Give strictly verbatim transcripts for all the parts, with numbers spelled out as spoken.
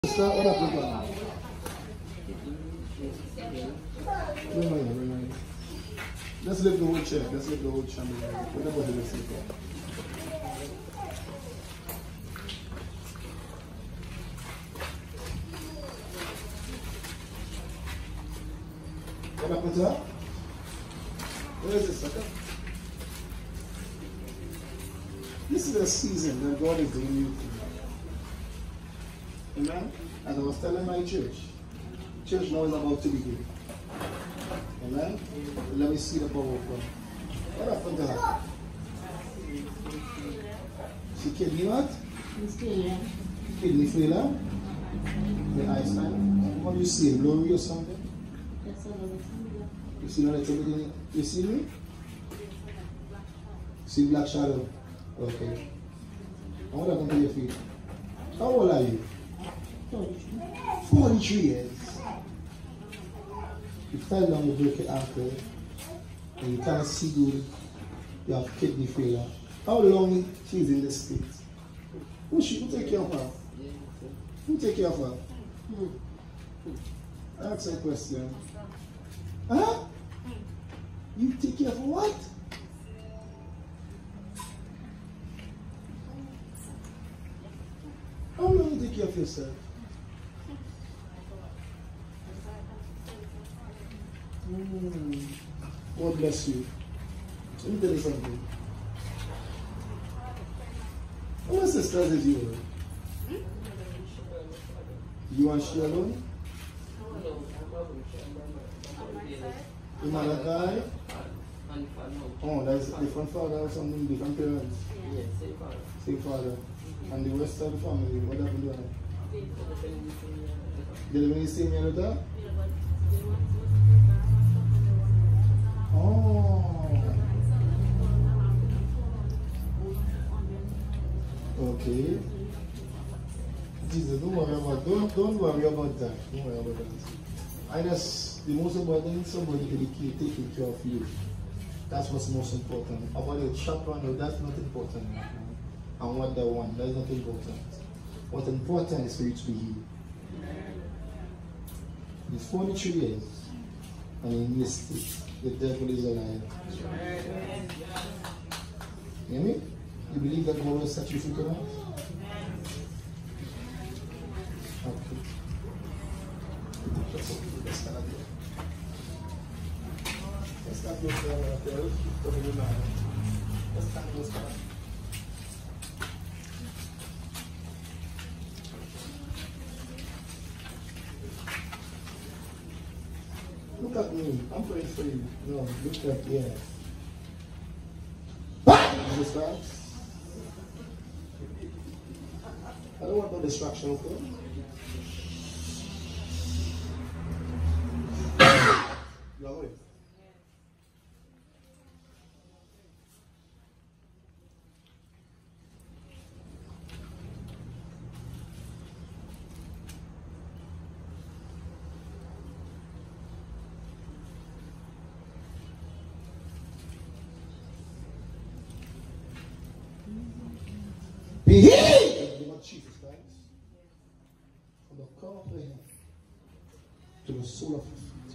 Sister, what happened to her? Bring her here, bring her here. Let's leave the whole chair. Let's leave the whole chair. Whatever the rest of it. What happened to her? Where is this? Okay. This is a season that God is doing new things. Amen? As I was telling my church, church now is about to begin. Amen? Let me see the power of God. What happened to her? She kidney what? Kidney failure? The eyesight? What do you see? Blurry or something? You see no little bit in it? You see me? See black shadow? Okay. And what happened to your feet? How old are you? forty-three years. You fell down, you broke your ankle, and you can't see good, you have kidney failure. How long she's in this state? Who she who take care of her? Who take care of her? Ask a question. Huh? You take care of what? How long you take care of yourself? Mm. God bless you. So let me tell you something. How many sisters is you? You and she alone? Your mother died? Oh, that's a different father or something, different parents? Yes, same father. Same father. And the rest of the family, what happened to them? They live in the same area with her? Oh. Okay. Jesus, don't worry about don't don't worry about that. Don't worry about that. I just the most important thing somebody to be taking care of you. That's what's most important. About your chaperone, that's not important. And what they want, that's not important. What's important is for you to be healed. In forty-three years, and in this state, the devil is alive. You hear me? You believe that God will set you free tonight? Okay. Let's start there. Let's start with the Let's start with the Look at me. I'm praying for you. No, look at yeah. Understand? I don't want no distraction, okay? You are with? Be healed in the name of Jesus Christ. From the crown of your head to the sole of your feet.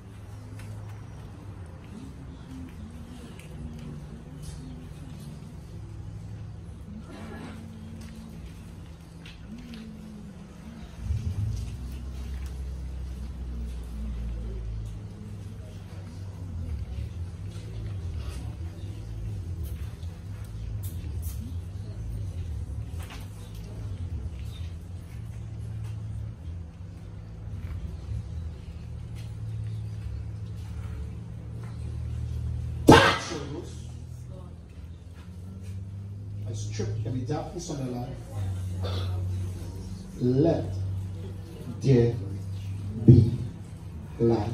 I strip every darkness on your life. Let there be light.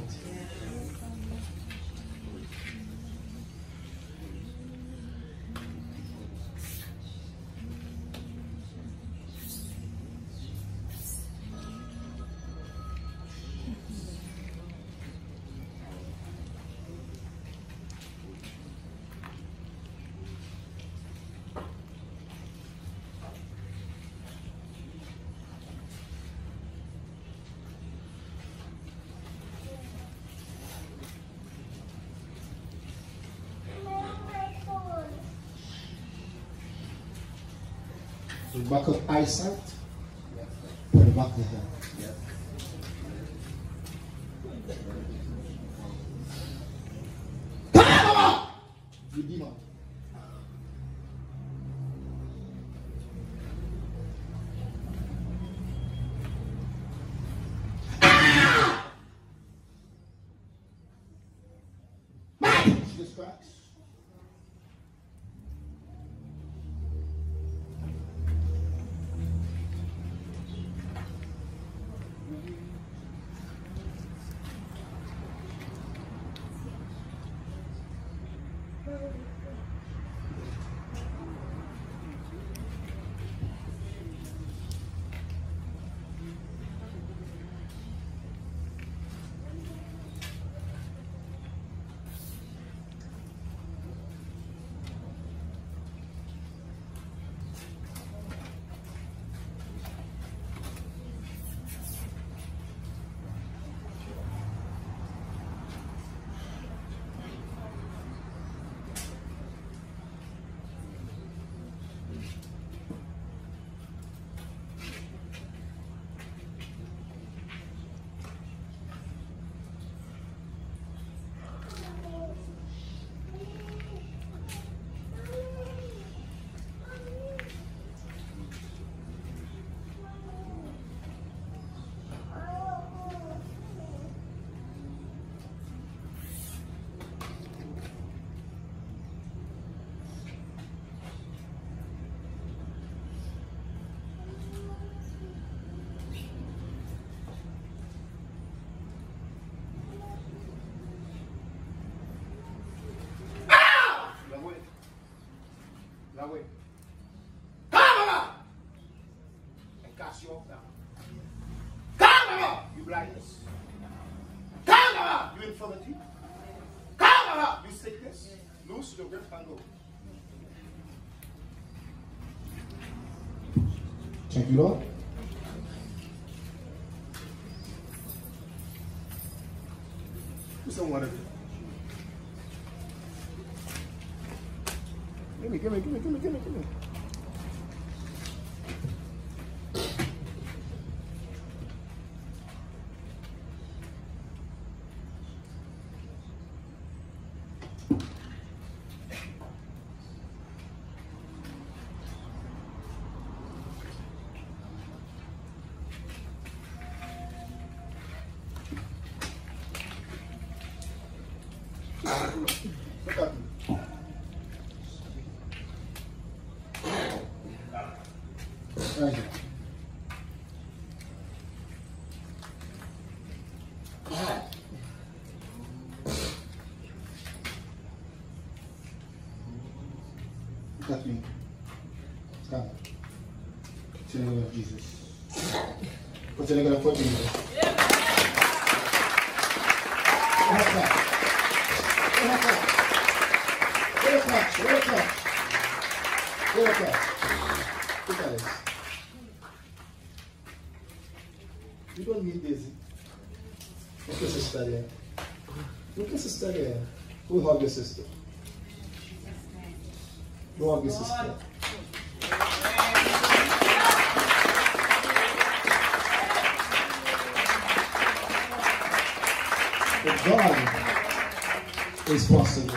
The back of eyesight. Or the back of the head. You demon. Jesus Christ. That way. Come on! And cast you off now. Come on! You blindness. Come on! You infirmity. Come on! You sickness. Loose your grip and go. Thank you, Lord. Who's someone of you? Give me, give me, give me, give me, give me, give me. Look at me. Right here. Look at me. Come. In the name of Jesus. Put your leg on the foot in there. Get up back. Get up back. Get up back. Get up back. Get up back. Look at this. You don't need this. Look your sister there. Look your sister there. Who hug your sister? Who hug your sister? But God is possible.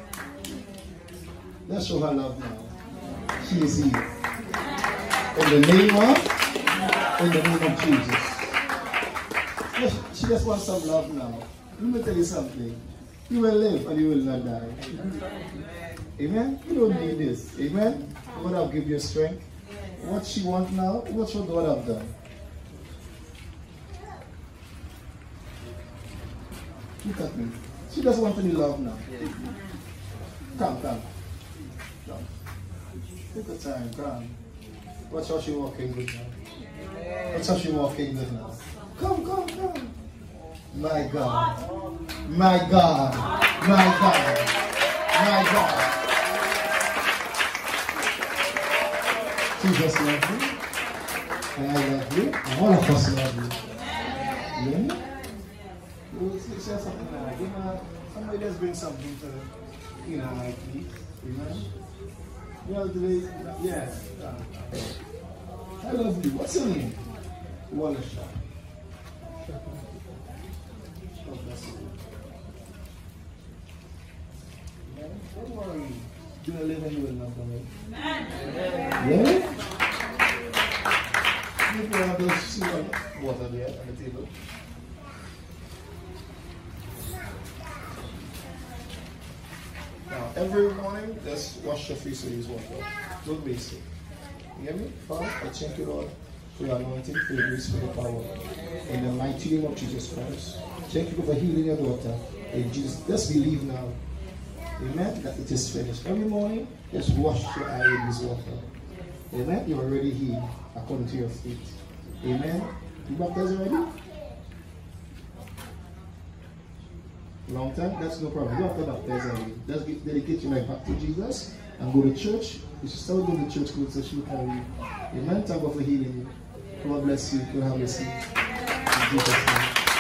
Let's show her love now. She is here. In the name of, in the name of Jesus. She just wants some love now. Let me tell you something. You will live and you will not die. Amen? You don't need this. Amen? God will give you strength. What she wants now, what should God have done? Look at me. She doesn't want any love now. Come, come. Come. Take your time, come. Watch how she walking good now. Watch how she walking good now. Come, come, come. My God. My God. My God. My God. Jesus loves you. And I love you. And all of us love you. Yeah? You say something like, you know, somebody just bring something to, you know, like me. Amen? You know, today, yeah. I love you. What's your name? Wallace. Don't worry. Do not live anywhere now for me. Yeah? You can have those see water there on the table. Now, every morning, just wash your face and use water. Don't waste it. You hear me? Father, I thank you, Lord, for your anointing, for your grace, for your power. In the mighty name of Jesus Christ. Thank you for healing your daughter. In Jesus, just believe now. Amen. That it is finished. Every morning, just wash your eye with this water. Amen. You are already healed according to your faith. Amen. You baptized already? Long time? That's no problem. You don't have to baptize already. Just get, dedicate your life back to Jesus and go to church. You should start going to church clothes so she will carry you. Amen. Thank God for healing you. God bless you. God have mercy. In Jesus' name.